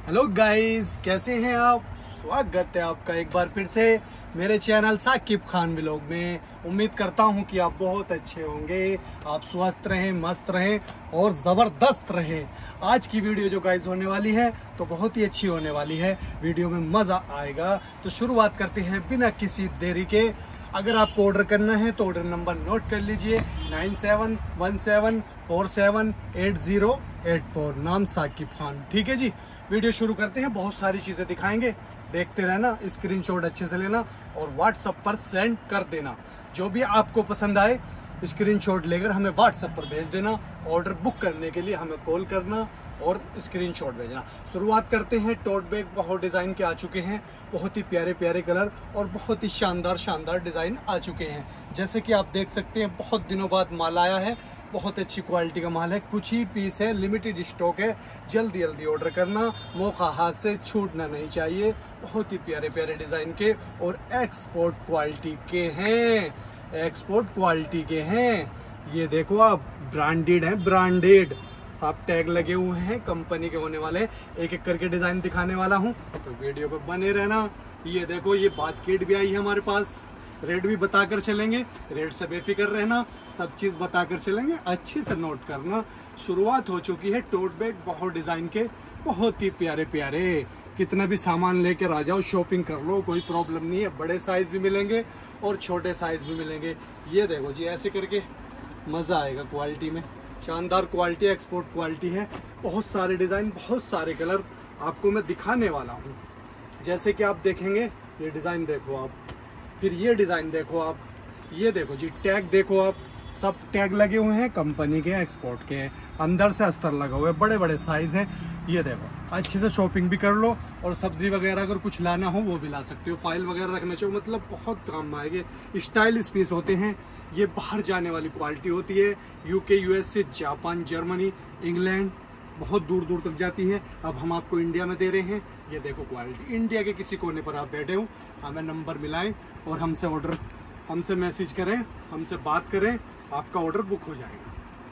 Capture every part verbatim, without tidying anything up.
Hello guys, कैसे हैं आप। स्वागत है आपका एक बार फिर से मेरे चैनल साकिब खान व्लॉग में। उम्मीद करता हूं कि आप बहुत अच्छे होंगे, आप स्वस्थ रहें, मस्त रहें और ज़बरदस्त रहें। आज की वीडियो जो गाइस होने वाली है तो बहुत ही अच्छी होने वाली है, वीडियो में मज़ा आएगा। तो शुरुआत करते हैं बिना किसी देरी के। अगर आपको ऑर्डर करना है तो ऑर्डर नंबर नोट कर लीजिए, nine seven one seven four seven eight zero eight four, नाम साकिब खान। ठीक है जी, वीडियो शुरू करते हैं। बहुत सारी चीज़ें दिखाएंगे, देखते रहना, स्क्रीनशॉट अच्छे से लेना और व्हाट्सएप पर सेंड कर देना। जो भी आपको पसंद आए स्क्रीनशॉट लेकर हमें व्हाट्सएप पर भेज देना। ऑर्डर बुक करने के लिए हमें कॉल करना और स्क्रीनशॉट भेजना। शुरुआत करते हैं। टोट बैग बहुत डिज़ाइन के आ चुके हैं, बहुत ही प्यारे प्यारे कलर और बहुत ही शानदार शानदार डिज़ाइन आ चुके हैं। जैसे कि आप देख सकते हैं, बहुत दिनों बाद माल आया है, बहुत अच्छी क्वालिटी का माल है, कुछ ही पीस है, लिमिटेड स्टॉक है, जल्दी जल्दी ऑर्डर करना, मौका हाथ से छूटना नहीं चाहिए। बहुत ही प्यारे प्यारे डिज़ाइन के और एक्सपोर्ट क्वालिटी के हैं, एक्सपोर्ट क्वालिटी के हैं। ये देखो आप, ब्रांडेड है, ब्रांडेड, सब टैग लगे हुए हैं, कंपनी के होने वाले। एक एक करके डिज़ाइन दिखाने वाला हूँ, तो वीडियो पर बने रहना। ये देखो, ये बास्केट भी आई है हमारे पास, रेट भी बताकर चलेंगे, रेट से बेफिक्र रहना, सब चीज़ बताकर चलेंगे, अच्छे से नोट करना। शुरुआत हो चुकी है टोट बैग बहुत डिज़ाइन के, बहुत ही प्यारे प्यारे। कितना भी सामान लेकर आ जाओ, शॉपिंग कर लो, कोई प्रॉब्लम नहीं है। बड़े साइज़ भी मिलेंगे और छोटे साइज़ भी मिलेंगे। ये देखो जी, ऐसे करके मज़ा आएगा। क्वालिटी में शानदार क्वालिटी, एक्सपोर्ट क्वालिटी है। बहुत सारे डिज़ाइन, बहुत सारे कलर आपको मैं दिखाने वाला हूँ। जैसे कि आप देखेंगे, ये डिज़ाइन देखो आप, फिर ये डिज़ाइन देखो आप, ये देखो जी, टैग देखो आप, सब टैग लगे हुए हैं, कंपनी के, एक्सपोर्ट के हैं, अंदर से अस्तर लगा हुआ है, बड़े बड़े साइज़ हैं। ये देखो, अच्छे से शॉपिंग भी कर लो और सब्जी वगैरह अगर कुछ लाना हो वो भी ला सकते हो, फाइल वगैरह रखना चाहिए, मतलब बहुत काम आएंगे। स्टाइलिश पीस होते हैं, ये बाहर जाने वाली क्वालिटी होती है। UK, USA, Japan, Germany, England, बहुत दूर दूर तक जाती है। अब हम आपको इंडिया में दे रहे हैं। ये देखो क्वालिटी, इंडिया के किसी कोने पर आप बैठे हो, हमें नंबर मिलाएं और हमसे ऑर्डर, हमसे मैसेज करें, हमसे बात करें, आपका ऑर्डर बुक हो जाएगा।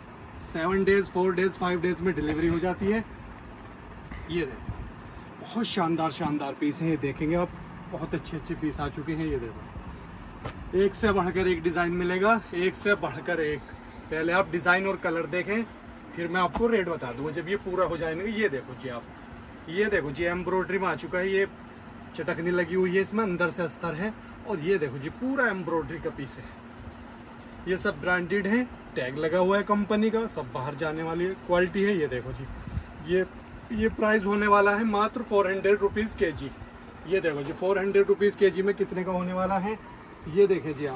Seven days, four days, five days में डिलीवरी हो जाती है। ये देखो, बहुत शानदार शानदार पीस हैं, ये देखेंगे आप, बहुत अच्छे अच्छे पीस आ चुके हैं। ये देखो, एक से बढ़कर एक डिज़ाइन मिलेगा, एक से बढ़कर एक। पहले आप डिज़ाइन और कलर देखें, फिर मैं आपको रेट बता दूंगा जब ये पूरा हो जाएगा। ये देखो जी आप, ये देखो जी, एम्ब्रॉयडरी में आ चुका है, ये चटकनी लगी हुई है, इसमें अंदर से अस्तर है। और ये देखो जी, पूरा एम्ब्रॉयडरी का पीस है। ये सब ब्रांडेड है, टैग लगा हुआ है कंपनी का, सब बाहर जाने वाली क्वालिटी है। ये देखो जी, ये ये प्राइस होने वाला है मात्र फोर हंड्रेड रुपीज़ के जी। ये देखो जी, फोर हंड्रेड रुपीज़ के जी में कितने का होने वाला है, ये देखें जी आप,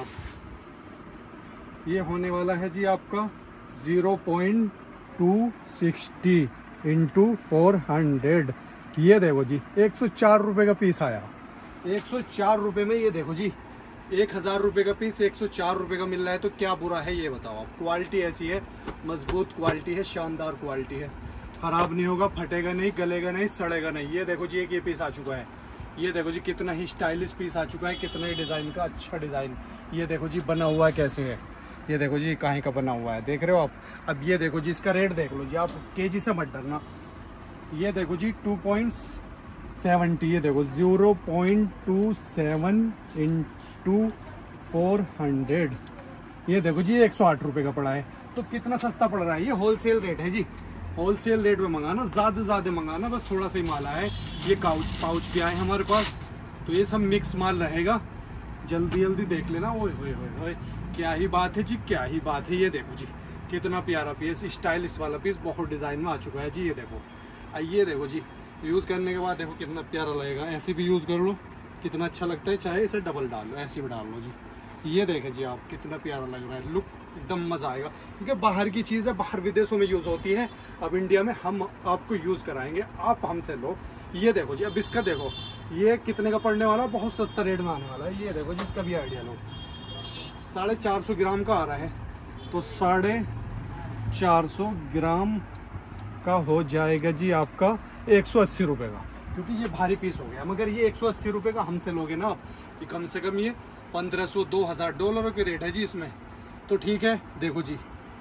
ये होने वाला है जी आपका zero point two sixty into four hundred. ये देखो जी, एक सौ चार रुपये का पीस आया, एक सौ चार रुपये में। ये देखो जी, एक हज़ार रुपये का पीस एक सौ चार रुपये का मिल रहा है, तो क्या बुरा है ये बताओ आप। क्वालिटी ऐसी है, मजबूत क्वालिटी है, शानदार क्वालिटी है, ख़राब नहीं होगा, फटेगा नहीं, गलेगा नहीं, सड़ेगा नहीं। ये देखो जी, एक ये पीस आ चुका है। ये देखो जी, कितना ही स्टाइलिश पीस आ चुका है, कितना ही डिज़ाइन का अच्छा डिज़ाइन। ये देखो जी, बना हुआ कैसे है, ये देखो जी, कहीं का बना हुआ है, देख रहे हो आप। अब ये देखो जी, इसका रेट देख लो जी आप, केजी से मत डरना। ये देखो जी, टू पॉइंट सेवेंटी, ये देखो zero point two seven into four hundred. ये देखो जी, एक सौ आठ रुपये का पड़ा है, तो कितना सस्ता पड़ रहा है। ये होलसेल रेट है जी, होलसेल रेट में मंगाना, ज़्यादा ज़्यादा मंगाना, बस थोड़ा सा ही माल आया है। ये काउच पाउच भी आए हमारे पास, तो ये सब मिक्स माल रहेगा, जल्दी जल्दी देख लेना। ओए होए होए होए, क्या ही बात है जी, क्या ही बात है। ये देखो जी, कितना प्यारा पीस, स्टाइलिश वाला पीस, बहुत डिज़ाइन में आ चुका है जी। ये देखो, ये देखो जी, यूज़ करने के बाद देखो कितना प्यारा लगेगा। ऐसे भी यूज़ कर लो, कितना अच्छा लगता है, चाहे इसे डबल डाल लो, ऐसे भी डाल लो जी। ये देखें जी आप, कितना प्यारा लग रहा है, लुक एकदम मज़ा आएगा, क्योंकि बाहर की चीज़ है, बाहर विदेशों में यूज़ होती है, अब इंडिया में हम आपको यूज़ कराएंगे, आप हमसे लो। ये देखो जी, अब इसका देखो, ये कितने का पड़ने वाला, बहुत सस्ता रेट में आने वाला है। ये देखो जी, इसका भी आइडिया लो, साढ़े चार सौ ग्राम का आ रहा है, तो साढ़े चार सौ ग्राम का हो जाएगा जी आपका एक सौ अस्सी रुपये का, क्योंकि ये भारी पीस हो गया। मगर ये एक सौ अस्सी रुपये का हमसे लोगे ना आप, कि कम से कम ये पंद्रह सौ दो हज़ार डॉलरों के रेट है जी इसमें, तो ठीक है। देखो जी,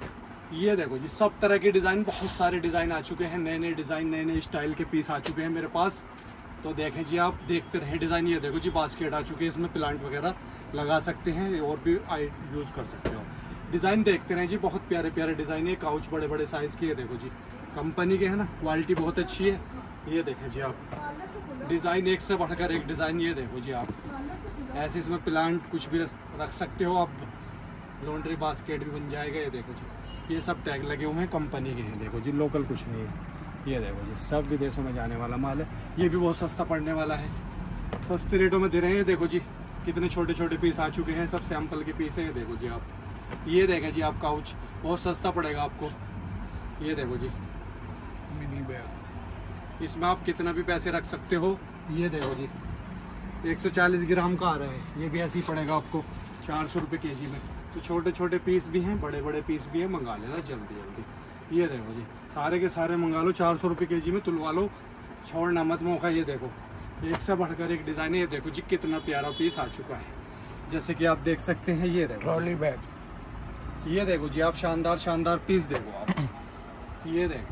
ये देखो जी, सब तरह के डिज़ाइन, बहुत सारे डिज़ाइन आ चुके हैं, नए नए डिज़ाइन, नए नए स्टाइल के पीस आ चुके हैं मेरे पास। तो देखें जी, आप देखते रहे डिज़ाइन। ये देखो जी, बास्केट आ चुके हैं, इसमें प्लांट वगैरह लगा सकते हैं और भी यूज़ कर सकते हो। डिज़ाइन देखते रहे जी, बहुत प्यारे प्यारे डिज़ाइन है। काउच बड़े बड़े साइज़ के, ये देखो जी, कंपनी के है ना, क्वालिटी बहुत अच्छी है। ये देखें जी आप, डिज़ाइन एक से बढ़कर एक डिज़ाइन। ये देखो जी आप, ऐसे इसमें प्लांट कुछ भी रख सकते हो आप, लॉन्ड्री बास्केट भी बन जाएगा। ये देखो जी, ये सब टैग लगे हुए हैं, कंपनी के हैं। देखो जी, लोकल कुछ नहीं है। ये देखो जी, सब विदेशों में जाने वाला माल है। ये भी बहुत सस्ता पड़ने वाला है, सस्ते रेटों में दे रहे हैं। देखो जी, कितने छोटे छोटे पीस आ चुके हैं, सब सैंपल के पीस हैं। देखो जी आप, ये देखें जी आप, काउच बहुत सस्ता पड़ेगा आपको। ये देखो जी, मिनी बैग, इसमें आप कितना भी पैसे रख सकते हो। ये देखो जी, एक सौ चालीस ग्राम का आ रहा है, ये भी ऐसे ही पड़ेगा आपको चार सौ रुपये के जी में। तो छोटे छोटे पीस भी हैं, बड़े बड़े पीस भी हैं, मंगा लेना जल्दी जल्दी। ये देखो जी, सारे के सारे मंगा लो, चार सौ रुपये के जी में तुलवा लो, छोड़ना मत मौका। ये देखो, एक से बढ़कर एक डिज़ाइन है। ये देखो जी, कितना प्यारा पीस आ चुका है, जैसे कि आप देख सकते हैं। ये देखो ट्रॉली बैग, ये देखो जी आप, शानदार शानदार पीस देखो आप। ये देखो,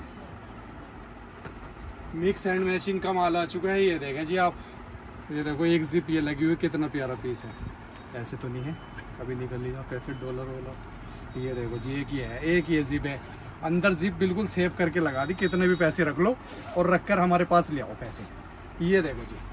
मिक्स एंड मैचिंग का माल आ चुका है। ये देखें जी आप, ये देखो एक जिप ये लगी हुई, कितना प्यारा पीस है। ऐसे तो नहीं है, कभी निकल लिया पैसे डॉलर वॉलर। ये देखो जी, एक ये है, एक ये जिप है, अंदर जिप बिल्कुल सेव करके लगा दी। कितने भी पैसे रख लो और रखकर हमारे पास ले आओ पैसे। ये देखो जी,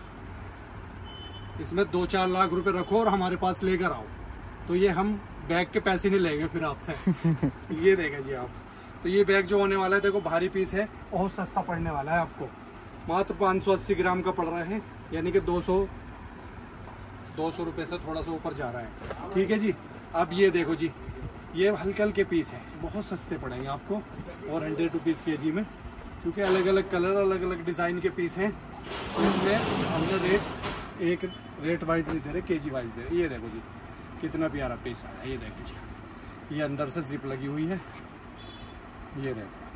इसमें दो चार लाख रुपए रखो और हमारे पास लेकर आओ, तो ये हम बैग के पैसे नहीं लेंगे फिर आपसे। ये देखें जी आप, तो ये बैग जो होने वाला है, देखो भारी पीस है, बहुत सस्ता पड़ने वाला है आपको। मात्र पाँच सौ अस्सी ग्राम का पड़ रहा है, यानी कि दो सौ दो सौ रुपये से थोड़ा सा ऊपर जा रहा है। ठीक है जी। अब ये देखो जी, ये हल्के हल्के पीस है, बहुत सस्ते पड़ेंगे आपको, और हंड्रेड रुपीज़ के जी में, क्योंकि अलग अलग कलर, अलग अलग डिज़ाइन के पीस हैं। इसमें हमने रेट एक रेट वाइज नहीं दे रहे, के जी वाइज दे रहे। ये देखो जी, कितना प्यारा पीस आया। ये देखो जी, ये अंदर से जिप लगी हुई है। ये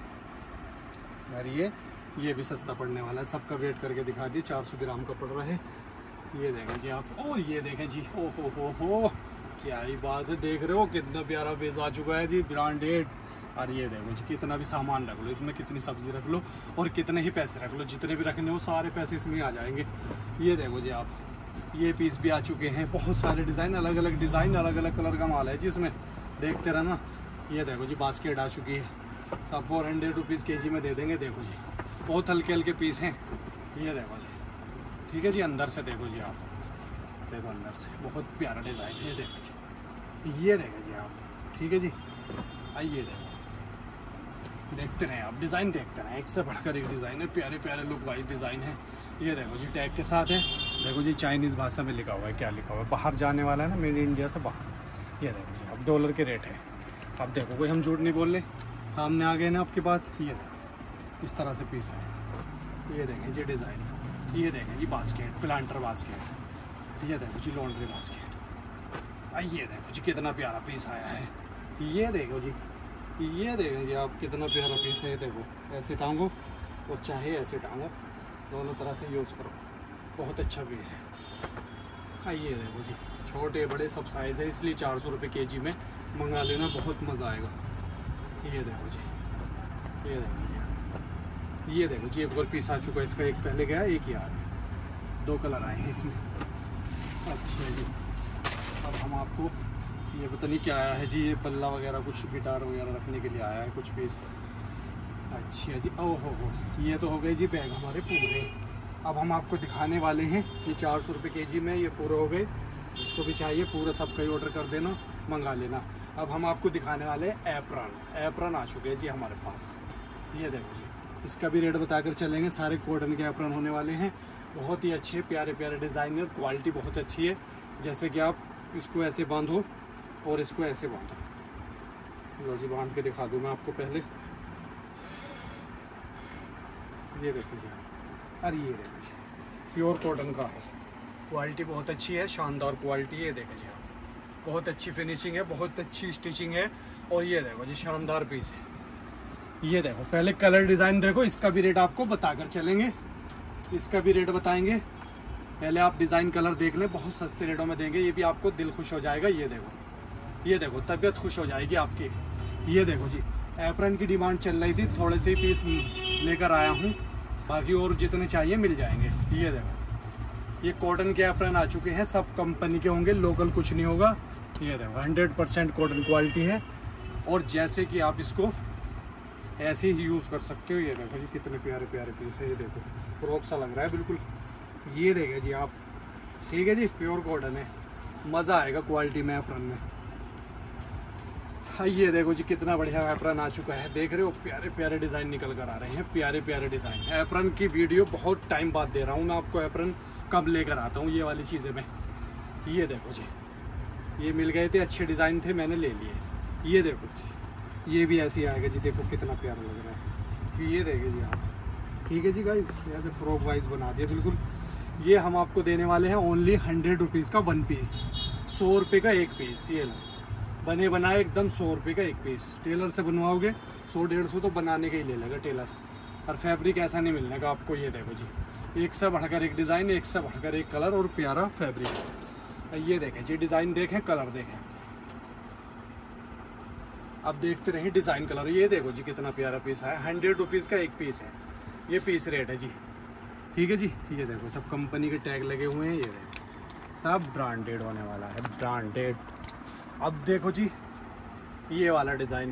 देखो, और ये ये भी सस्ता पड़ने वाला है। सबका वेट करके दिखा दिए, चार सौ ग्राम का पड़ रहा है। ये देखें जी आप, और ये देखें जी, ओ हो हो हो, क्या ही बात है। देख रहे हो कितना प्यारा पीस आ चुका है जी, ब्रांडेड। और ये देखो जी, कितना भी सामान रख लो, इसमें कितनी सब्जी रख लो और कितने ही पैसे रख लो, जितने भी रखने हो सारे पैसे इसमें आ जाएंगे। ये देखो जी आप, ये पीस भी आ चुके हैं, बहुत सारे डिज़ाइन, अलग अलग डिज़ाइन, अलग अलग कलर का माल है जी इसमें, देखते रहना। ये देखो जी, बास्केट आ चुकी है, सब फोर हंड्रेड रुपीज़ के जी में दे देंगे। देखो जी, बहुत हल्के हल्के पीस हैं। ये देखो जी, ठीक है जी। अंदर से देखो जी आप, देखो अंदर से बहुत प्यारा डिज़ाइन है। ये देखो जी, ये देखो जी आप, ठीक है जी। आइए देखो, देखते रहें आप, डिज़ाइन देखते रहें, एक से बढ़कर एक डिज़ाइन है, प्यारे प्यारे लुक वाइज डिज़ाइन है। ये देखो जी, टैग के साथ है। देखो जी, चाइनीज़ भाषा में लिखा हुआ है, क्या लिखा हुआ है, बाहर जाने वाला है ना, मेड इन इंडिया से बाहर। ये देखो जी, अब डॉलर के रेट है। अब देखो, कोई हम झूठ नहीं बोल रहे, सामने आ गए ना आपके बात। ये देखो, इस तरह से पीस है। ये देखें जी डिज़ाइन, ये देखें जी बास्केट, प्लांटर बास्केट। ये देखो जी, लॉन्ड्री बास्केट। ये देखो जी, कितना प्यारा पीस आया है। ये देखो जी, ये देखें जी आप, कितना प्यारा पीस है। देखो, ऐसे टांगो और चाहे ऐसे टांगो, दोनों तरह से यूज़ करो, बहुत अच्छा पीस है। ये देखो जी, छोटे बड़े सब साइज़ है, इसलिए चार सौ रुपये के जी में मंगा लेना, बहुत मज़ा आएगा। ये देखो जी, ये देखो जी, ये देखो जी, एक और पीस आ चुका है इसका, एक पहले गया, एक ही आ गया, दो कलर आए हैं इसमें। अच्छा जी, अब हम आपको, ये पता नहीं क्या आया है जी, ये पल्ला वगैरह, कुछ गिटार वगैरह रखने के लिए आया है कुछ पीस। अच्छा जी, ओ हो हो, ये तो हो गए जी बैग हमारे पूरे। अब हम आपको दिखाने वाले हैं, ये चार सौ रुपये के जी में ये पूरे हो गए। जिसको भी चाहिए पूरा सबका ही ऑर्डर कर देना, मंगा लेना। अब हम आपको दिखाने वाले हैं एप्रन। एप्रन आ चुके हैं जी हमारे पास। ये देखो जी, इसका भी रेट बताकर चलेंगे। सारे कॉटन के एप्रन होने वाले हैं, बहुत ही अच्छे प्यारे प्यारे डिज़ाइनर, क्वालिटी बहुत अच्छी है। जैसे कि आप इसको ऐसे बांधो और इसको ऐसे बांधो। लो जी, बांध के दिखा दूँ मैं आपको पहले। ये देखो जी, अरे ये देखो जी, प्योर कॉटन का है, क्वालिटी बहुत अच्छी है, शानदार क्वालिटी। ये देखो जी आप, बहुत अच्छी फिनिशिंग है, बहुत अच्छी स्टिचिंग है। और ये देखो जी, शानदार पीस है। ये देखो, पहले कलर डिज़ाइन देखो, इसका भी रेट आपको बताकर चलेंगे, इसका भी रेट बताएंगे। पहले आप डिज़ाइन कलर देख लें, बहुत सस्ते रेटों में देंगे, ये भी आपको दिल खुश हो जाएगा। ये देखो, ये देखो, तबीयत खुश हो जाएगी आपकी। ये देखो जी, एप्रन की डिमांड चल रही थी, थोड़े से पीस लेकर आया हूँ, बाकी और जितने चाहिए मिल जाएंगे। ये देखो, ये कॉटन के एप्रन आ चुके हैं, सब कंपनी के होंगे, लोकल कुछ नहीं होगा। ये देखो हंड्रेड परसेंट कॉटन क्वालिटी है, और जैसे कि आप इसको ऐसे ही यूज़ कर सकते हो। ये देखो जी कितने प्यारे प्यारे पीस है, ये देखो फ्रॉक सा लग रहा है बिल्कुल। ये देखें जी आप, ठीक है जी, प्योर कॉटन है, मज़ा आएगा क्वालिटी में एप्रन में। हाँ ये देखो जी कितना बढ़िया एप्रन आ चुका है, देख रहे हो प्यारे प्यारे डिज़ाइन निकल कर आ रहे हैं, प्यारे प्यारे डिज़ाइन। एप्रन की वीडियो बहुत टाइम बाद दे रहा हूँ मैं आपको, एप्रन कब लेकर आता हूँ ये वाली चीज़ें मैं। ये देखो जी, ये मिल गए थे, अच्छे डिज़ाइन थे, मैंने ले लिए। ये देखो जी, ये भी ऐसे ही आएगा जी, देखो कितना प्यारा लग रहा है। ये देखिए जी आप, ठीक है जी गाइस, ऐसे फ्रॉक वाइज बना दिया बिल्कुल। ये हम आपको देने वाले हैं ओनली हंड्रेड रुपीज़ का वन पीस, सौ रुपये का एक पीस। ये बने बनाए एकदम सौ रुपये का एक पीस। टेलर से बनवाओगे सौ डेढ़ सौ तो बनाने का ही ले लेगा टेलर, और फैब्रिक ऐसा नहीं मिलने का आपको। ये देखो जी, एक से बढ़कर एक डिज़ाइन, एक से बढ़कर एक कलर, और प्यारा फैब्रिक। ये देखें जी, डिज़ाइन देखें, कलर देखें, अब देखते रहें डिज़ाइन कलर। ये देखो जी कितना प्यारा पीस है, हंड्रेड रुपीज़ का एक पीस है, ये पीस रेट है जी, ठीक है जी। ये देखो सब कंपनी के टैग लगे हुए हैं, ये देखो सब ब्रांडेड होने वाला है, ब्रांडेड। अब देखो जी ये वाला डिज़ाइन,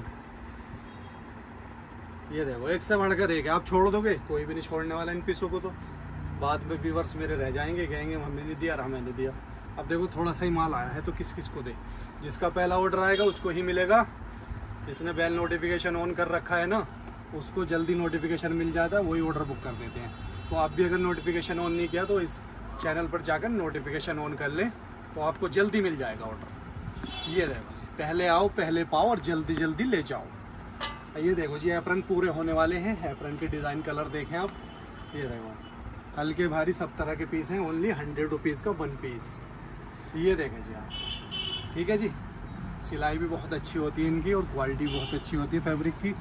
ये देखो एक से बढ़कर एक है, आप छोड़ दोगे, कोई भी नहीं छोड़ने वाला इन पीसों को, तो बाद में व्यूअर्स मेरे रह जाएंगे, कहेंगे हमें नहीं दिया, हमें नहीं दिया। अब देखो थोड़ा सा ही माल आया है, तो किस किस को दे, जिसका पहला ऑर्डर आएगा उसको ही मिलेगा। जिसने बेल नोटिफिकेशन ऑन कर रखा है ना, उसको जल्दी नोटिफिकेशन मिल जाता है, वही ऑर्डर बुक कर देते हैं। तो आप भी अगर नोटिफिकेशन ऑन नहीं किया तो इस चैनल पर जाकर नोटिफिकेशन ऑन कर लें, तो आपको जल्दी मिल जाएगा ऑर्डर। ये देखो, पहले आओ पहले पाओ और जल्दी जल्दी ले जाओ। ये देखो जी एप्रन पूरे होने वाले हैं, एप्रन के डिज़ाइन कलर देखें आप। ये देखो हल्के भारी सब तरह के पीस हैं, ओनली हंड्रेड रुपीज़ का वन पीस। ये देखें जी आप, ठीक है जी। सिलाई भी बहुत अच्छी होती है इनकी, और क्वालिटी बहुत अच्छी होती है फैब्रिक की।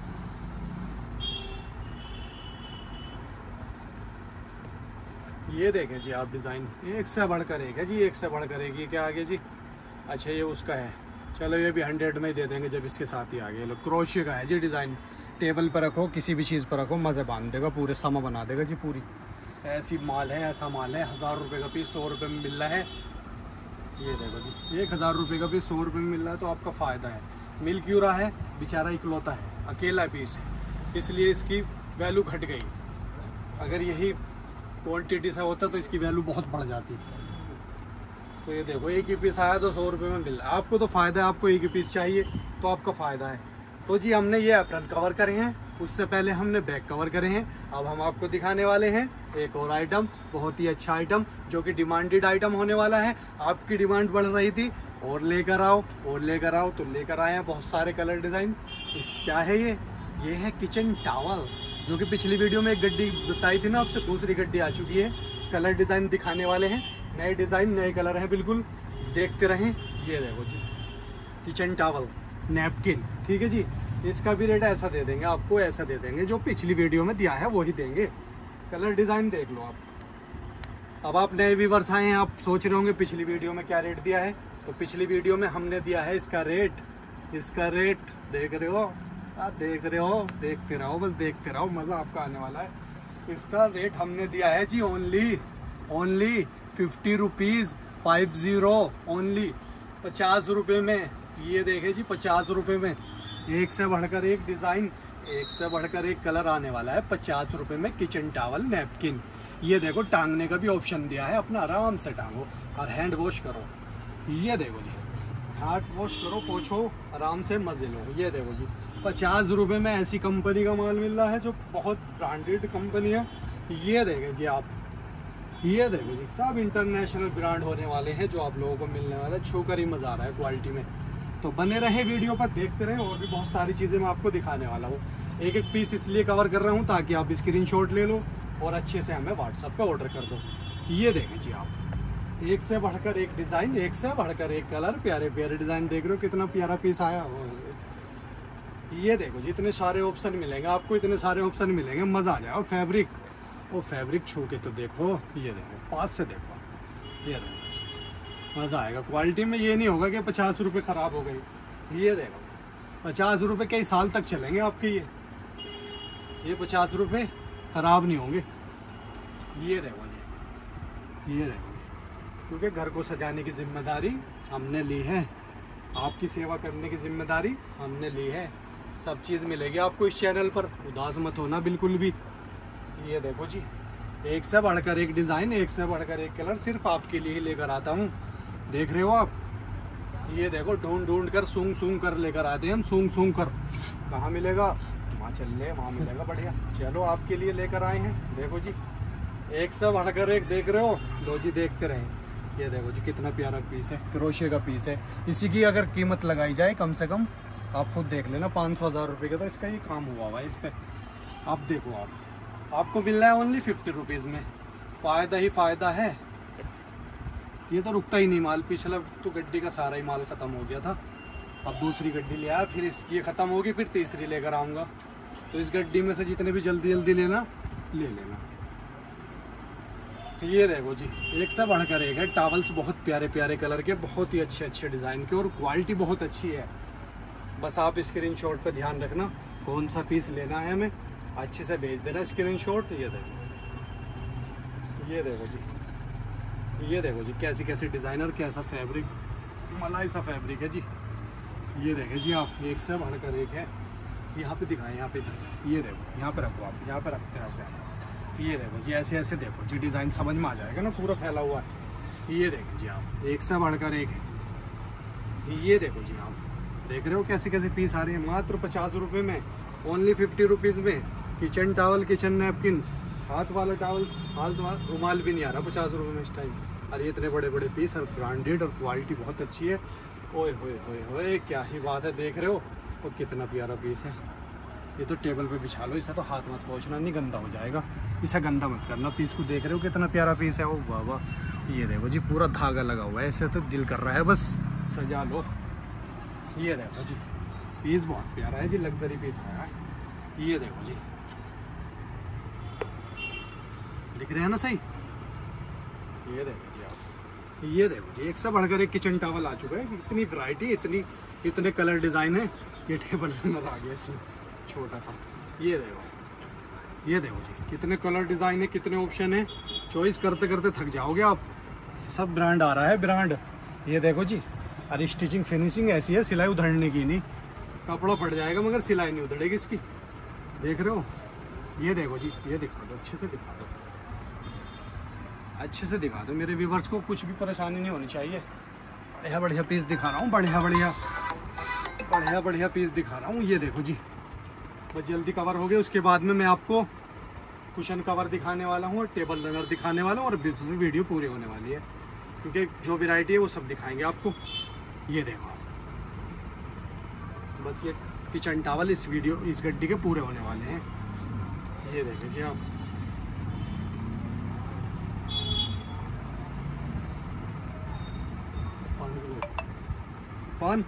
ये देखें जी आप, डिज़ाइन एक से बढ़कर एक है जी, एक से बढ़कर एक। ये क्या आगे जी, अच्छा ये उसका है, चलो ये भी हंड्रेड में ही दे देंगे जब इसके साथ ही आ गए। लो क्रोशिया का है जी डिज़ाइन, टेबल पर रखो, किसी भी चीज़ पर रखो, मज़े बांध देगा, पूरे समा बना देगा जी पूरी। ऐसी माल है, ऐसा माल है, हज़ार रुपये का पीस सौ रुपये में मिल रहा है। ये देखो जी, एक हज़ार रुपये का पीस सौ रुपये में मिल रहा है, तो आपका फ़ायदा है। मिल क्यों रहा है, बेचारा इकलौता है, अकेला पीस है, इसलिए इसकी वैल्यू घट गई। अगर यही क्वांटिटी से होता तो इसकी वैल्यू बहुत बढ़ जाती। तो ये देखो एक ही पीस आया तो सौ रुपये में मिल रहा है, आपको तो फ़ायदा है, आपको एक ही पीस चाहिए तो आपका फ़ायदा है। तो जी हमने ये एप्रन कवर करे हैं, उससे पहले हमने बैक कवर करे हैं, अब हम आपको दिखाने वाले हैं एक और आइटम, बहुत ही अच्छा आइटम, जो कि डिमांडेड आइटम होने वाला है। आपकी डिमांड बढ़ रही थी और लेकर आओ और लेकर आओ, तो लेकर आए हैं बहुत सारे कलर डिज़ाइन। इस क्या है ये ये है किचन टावल, जो कि पिछली वीडियो में एक गड्डी बताई थी ना आपसे, दूसरी गड्डी आ चुकी है। कलर डिज़ाइन दिखाने वाले हैं, नए डिज़ाइन नए कलर हैं बिल्कुल, देखते रहें। ये देखो जी किचन टावल नैपकिन, ठीक है जी। इसका भी रेट ऐसा दे देंगे आपको, ऐसा दे देंगे जो पिछली वीडियो में दिया है वही देंगे। कलर डिज़ाइन देख लो आप। अब आप नए व्यूअर्स आए हैं, आप सोच रहे होंगे पिछली वीडियो में क्या रेट दिया है, तो पिछली वीडियो में हमने दिया है इसका रेट, इसका रेट देख रहे हो, आ, देख रहे हो, देखते रहो, बस देखते रहो, मज़ा आपका आने वाला है। इसका रेट हमने दिया है जी only only fifty rupees, five zero only, पचास रुपये में। ये देखे जी पचास रुपये में, एक से बढ़कर एक डिज़ाइन, एक से बढ़कर एक कलर आने वाला है पचास रुपये में। किचन टावल नैपकिन, ये देखो टांगने का भी ऑप्शन दिया है, अपना आराम से टांगो और हैंड वॉश करो। ये देखो जी, हाथ वॉश करो, पोछो, आराम से मजे लो। ये देखो जी पचास रुपये में ऐसी कंपनी का माल मिल रहा है जो बहुत ब्रांडेड कंपनी है। ये देखें जी आप, ये देखो जी सब इंटरनेशनल ब्रांड होने वाले हैं जो आप लोगों को मिलने वाला है। छूकर ही मज़ा आ रहा है क्वालिटी में। तो बने रहे वीडियो पर, देखते रहें, और भी बहुत सारी चीज़ें मैं आपको दिखाने वाला हूँ। एक एक पीस इसलिए कवर कर रहा हूँ ताकि आप स्क्रीनशॉट ले लो और अच्छे से हमें व्हाट्सएप पे ऑर्डर कर दो। ये देखें जी आप, एक से बढ़कर एक डिज़ाइन, एक से बढ़कर एक कलर, प्यारे प्यारे डिज़ाइन देख रहे हो, कितना प्यारा पीस आया। ये देखो जी इतने सारे ऑप्शन मिलेंगे आपको, इतने सारे ऑप्शन मिलेंगे, मज़ा आ जाए। और फैब्रिक, वो फैब्रिक छू के तो देखो, ये देखो पास से देखो, ये देखो मज़ा आएगा। क्वालिटी में ये नहीं होगा कि पचास रुपये ख़राब हो गई। ये देखो पचास रुपये कई साल तक चलेंगे आपके। ये ये पचास रुपये खराब नहीं होंगे। ये देखो जी, ये देखो, क्योंकि घर को सजाने की जिम्मेदारी हमने ली है, आपकी सेवा करने की जिम्मेदारी हमने ली है। सब चीज़ मिलेगी आपको इस चैनल पर, उदास मत होना बिल्कुल भी। ये देखो जी, एक से बढ़कर एक डिज़ाइन, एक से बढ़कर एक कलर सिर्फ आपके लिए ही लेकर आता हूँ। देख रहे हो आप, ये देखो ढूंढ ढूंढ कर सूंघ सूंघ कर लेकर आते हैं हम, सूंघ सूंघ कर। कहाँ मिलेगा? वहाँ चल ले, वहाँ मिलेगा। बढ़िया, चलो आपके लिए लेकर आए हैं। देखो जी, एक से बढ़कर एक, देख रहे हो? लो जी, देखते रहें। ये देखो जी, कितना प्यारा पीस है, क्रोशे का पीस है। इसी की अगर कीमत लगाई जाए कम से कम, आप खुद देख लेना, पाँच सौ हज़ार रुपये का तो इसका ये काम हुआ हुआ है इस पर। आप देखो, आप आपको मिल रहा है ओनली फिफ्टी रुपीज़ में। फ़ायदा ही फ़ायदा है। ये तो रुकता ही नहीं माल। पिछला तो गड्डी का सारा ही माल ख़त्म हो गया था, अब दूसरी गड्डी ले आया, फिर इसकी ख़त्म होगी, फिर तीसरी लेकर आऊँगा। तो इस गड्डी में से जितने भी जल्दी जल्दी लेना ले लेना। ये देखो जी, एक से बढ़कर एक है। टॉवल्स बहुत प्यारे प्यारे कलर के, बहुत ही अच्छे अच्छे डिज़ाइन के, और क्वालिटी बहुत अच्छी है। बस आप स्क्रीनशॉट पे ध्यान रखना कौन सा पीस लेना है, हमें अच्छे से भेज देना स्क्रीनशॉट। ये देखो, ये देखो जी, ये देखो जी, कैसी कैसी डिज़ाइनर, कैसा फैब्रिक, मलाई सा फैब्रिक है जी। ये देखें जी आप, एक से बढ़कर एक है। यहाँ पे दिखाएं, यहाँ पे इधर, ये देखो, यहाँ पे रखो आप, यहाँ पे रखते हैं। ये देखो जी, ऐसे ऐसे देखो जी, डिज़ाइन समझ में आ जाएगा ना, पूरा फैला हुआ है। ये देखें जी आप, एक से बढ़कर एक है। ये देखो जी, आप देख रहे हो कैसे कैसे पीस आ रहे हैं, मात्र पचास रुपये में, ओनली फिफ्टी रुपीज़ में। किचन टॉवल, किचन नैपकिन, हाथ वाला टॉवल, हाथ वाला रुमाल भी नहीं आ रहा पचास रुपये में इस टाइम। और ये इतने बड़े बड़े पीस, और ब्रांडेड, और क्वालिटी बहुत अच्छी है। ओए होए होए होए, क्या ही बात है। देख रहे हो, और कितना प्यारा पीस है। ये तो टेबल पे बिछा लो, इसे तो हाथ मत पहुँचना, नहीं गंदा हो जाएगा। इसे गंदा मत करना। पीस को देख रहे हो कितना प्यारा पीस है। ओ वाह वाह, ये देखो जी, पूरा धागा लगा हुआ है, ऐसे तो दिल कर रहा है बस सजा लो। ये देखो जी, पीस बहुत प्यारा है जी, लग्जरी पीस है। ये देखो जी, दिख रहे हैं ना सही? ये देखो जी आप, ये देखो जी, एक से बढ़कर एक किचन टॉवल आ चुका है। इतनी वैरायटी, इतनी इतने कलर डिज़ाइन है। ये टेबल नंबर आ गया इसमें छोटा सा। ये देखो, ये देखो जी, कितने कलर डिज़ाइन है, कितने ऑप्शन है। चॉइस करते करते थक जाओगे आप। सब ब्रांड आ रहा है, ब्रांड। ये देखो जी, अरे स्टिचिंग फिनिशिंग ऐसी है, सिलाई उधड़ने की नहीं। कपड़ा फट जाएगा मगर सिलाई नहीं उधड़ेगी इसकी। देख रहे हो? ये देखो जी, ये दिखा दो, अच्छे से दिखा दो, अच्छे से दिखा दो। मेरे व्यूवर्स को कुछ भी परेशानी नहीं होनी चाहिए। बढ़िया बढ़िया पीस दिखा रहा हूँ, बढ़िया बढ़िया बढ़िया बढ़िया पीस दिखा रहा हूँ। ये देखो जी, बस जल्दी कवर हो गए। उसके बाद में मैं आपको कुशन कवर दिखाने वाला हूँ, और टेबल रनर दिखाने वाला हूँ, और वीडियो पूरी होने वाली है, क्योंकि जो वैरायटी है वो सब दिखाएंगे आपको। ये देखो, बस ये किचन टॉवल इस वीडियो, इस गड्डी के पूरे होने वाले हैं। ये देखें जी आप, पान।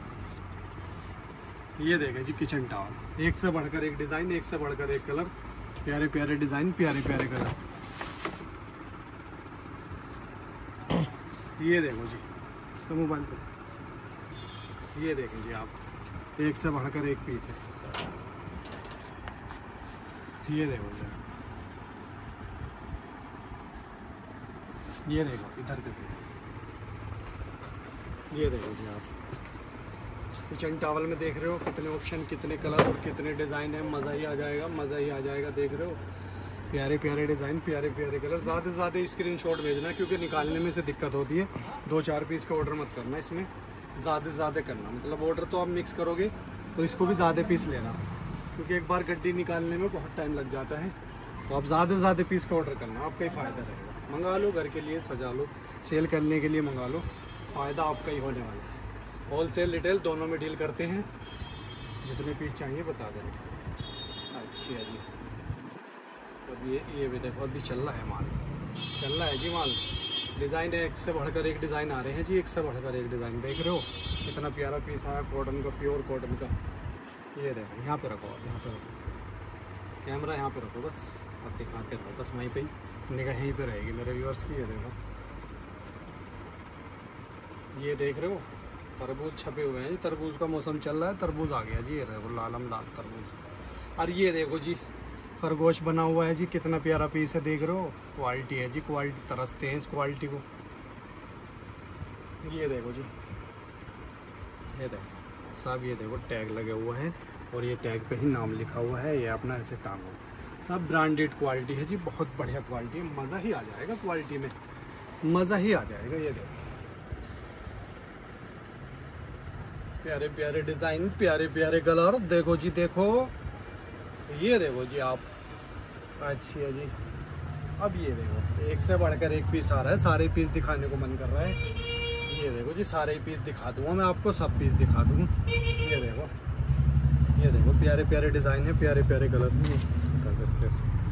ये देखें जी, किचन टॉवल, एक से बढ़कर एक डिज़ाइन, एक से बढ़कर एक कलर, प्यारे प्यारे डिज़ाइन, प्यारे प्यारे कलर। ये देखो जी, तो मोबाइल पर ये देखें जी आप, एक से बढ़कर एक पीस है। ये देखो जी, ये देखो इधर देखो, ये देखो जी आप, किचन टॉवल में देख रहे हो कितने ऑप्शन, कितने कलर और कितने डिज़ाइन है। मज़ा ही आ जाएगा, मज़ा ही आ जाएगा। देख रहे हो, प्यारे प्यारे डिज़ाइन, प्यारे प्यारे कलर। ज़्यादा से ज़्यादा स्क्रीनशॉट भेजना, क्योंकि निकालने में से दिक्कत होती है। दो चार पीस का ऑर्डर मत करना, इसमें ज़्यादा से ज़्यादा करना। मतलब ऑर्डर तो आप मिक्स करोगे तो इसको भी ज़्यादा पीस लेना, क्योंकि एक बार गड्डी निकालने में बहुत टाइम लग जाता है। तो आप ज़्यादा से ज़्यादा पीस का ऑर्डर करना, आपका ही फ़ायदा रहेगा। मंगा लो, घर के लिए सजा लो, सेल करने के लिए मंगा लो, फ़ायदा आपका ही होने वाला है। होल सेल रिटेल दोनों में डील करते हैं। जितने पीस चाहिए बता दें। अच्छी है जी। अब ये ये भी देखो, अभी चल रहा है माल, चल रहा है जी माल। डिज़ाइन है, एक से बढ़कर एक डिज़ाइन आ रहे हैं जी, एक से बढ़कर एक डिज़ाइन। देख रहे हो कितना प्यारा पीस आया, कॉटन का, प्योर कॉटन का। ये देखो, यहाँ पे रखो आप, यहाँ पे रखो कैमरा, यहाँ पे रखो, बस आप दिखाते रहो, बस वहीं पे ही निगाह यहीं पे रहेगी मेरे व्यूअर्स की। ये देखो, ये देख रहे हो तरबूज छपे हुए हैं जी, तरबूज का मौसम चल रहा है, तरबूज आ गया जी, ये देखो लालम लाल तरबूज। और ये देखो जी खरगोश बना हुआ है जी, कितना प्यारा पीस है, देख रहे हो, क्वालिटी है जी, क्वालिटी तरसते हैं इस क्वालिटी को। ये देखो जी, ये देखो सब, ये देखो टैग लगे हुए हैं और ये टैग पे ही नाम लिखा हुआ है, ये अपना ऐसे टांगो, सब ब्रांडेड क्वालिटी है जी, बहुत बढ़िया क्वालिटी है, मज़ा ही आ जाएगा क्वालिटी में, मज़ा ही आ जाएगा। ये देखो प्यारे प्यारे डिज़ाइन, प्यारे प्यारे कलर, देखो जी देखो, ये देखो जी आप, अच्छी है जी। अब ये देखो एक से बढ़कर एक पीस आ रहा है, सारे पीस दिखाने को मन कर रहा है। ये देखो जी सारे पीस दिखा दूँगा मैं आपको, सब पीस दिखा दूँ। ये देखो, ये देखो प्यारे प्यारे डिज़ाइन है, प्यारे प्यारे कलर में कर सकते हैं।